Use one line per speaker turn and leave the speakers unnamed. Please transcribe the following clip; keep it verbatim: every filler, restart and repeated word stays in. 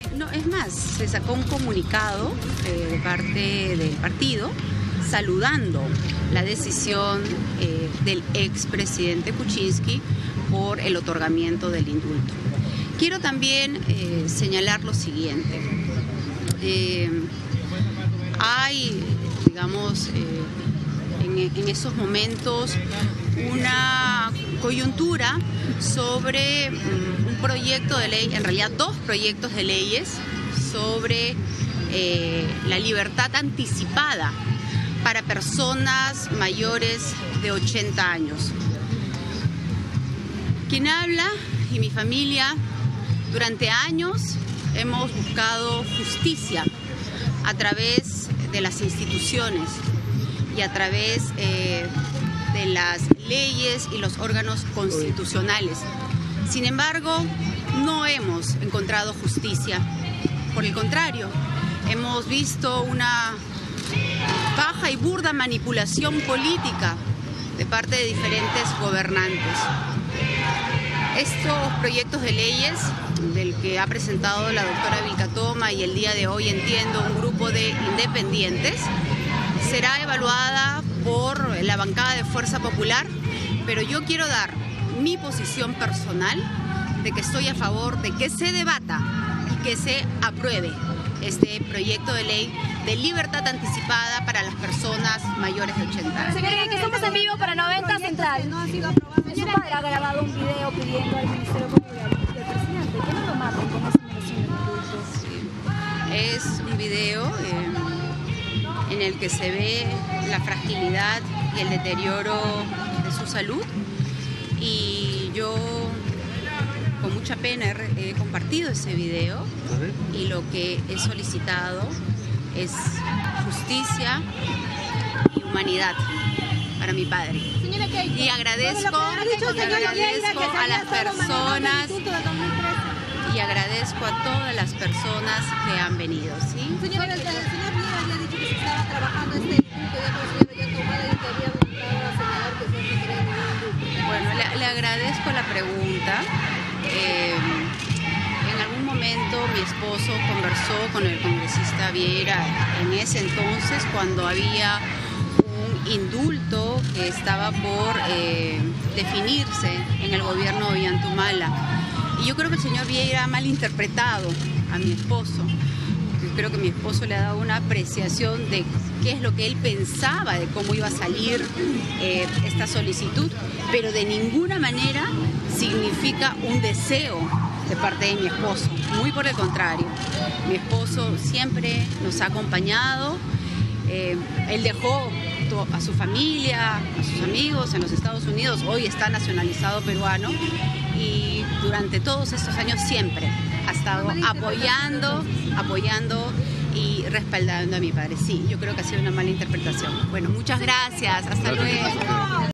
No, es más, se sacó un comunicado eh, de parte del partido saludando la decisión eh, del expresidente Kuczynski por el otorgamiento del indulto. Quiero también eh, señalar lo siguiente. Eh, hay, digamos, eh, en, en esos momentos una coyuntura sobre um, un proyecto de ley, en realidad dos proyectos de leyes sobre eh, la libertad anticipada para personas mayores de ochenta años. Quien habla y mi familia durante años hemos buscado justicia a través de las instituciones y a través eh, de las leyes y los órganos constitucionales. Sin embargo, no hemos encontrado justicia. Por el contrario, hemos visto una baja y burda manipulación política de parte de diferentes gobernantes. Estos proyectos de leyes, del que ha presentado la doctora Vilca Toma y el día de hoy, entiendo, un grupo de independientes, será evaluada por la bancada de Fuerza Popular, pero yo quiero dar mi posición personal de que estoy a favor de que se debata y que se apruebe este proyecto de ley de libertad anticipada para las personas mayores de ochenta años.
Señora, que estamos en vivo para noventa Central.
No ha sido aprobado.
Su padre ha grabado un video pidiendo al Ministerio Público del presidente que no lo maten con esa mención de indulto.
Es un video eh, en el que se ve la fragilidad y el deterioro de su salud, y yo con mucha pena he, he compartido ese video, y lo que he solicitado es justicia y humanidad para mi padre. Y agradezco, agradezco a las personas y agradezco a todas las personas que han venido, ¿sí?
Señora, el señor Vieira había dicho que se estaba trabajando este punto, ya que la señora ya tomada y que había buscado señalar que se requiere ningún.
Bueno, le, le agradezco la pregunta. Eh, en algún momento mi esposo conversó con el congresista Vieira en ese entonces, cuando había un indulto que estaba por eh, definirse en el gobierno de Ollantumala. Y yo creo que el señor Vieira ha malinterpretado a mi esposo. Yo creo que mi esposo le ha dado una apreciación de qué es lo que él pensaba de cómo iba a salir eh, esta solicitud, pero de ninguna manera significa un deseo de parte de mi esposo. Muy por el contrario, mi esposo siempre nos ha acompañado. Eh, él dejó a su familia, a sus amigos en los Estados Unidos, hoy está nacionalizado peruano, y durante todos estos años siempre ha estado apoyando, apoyando y respaldando a mi padre. Sí, yo creo que ha sido una mala interpretación. Bueno, muchas gracias, hasta luego.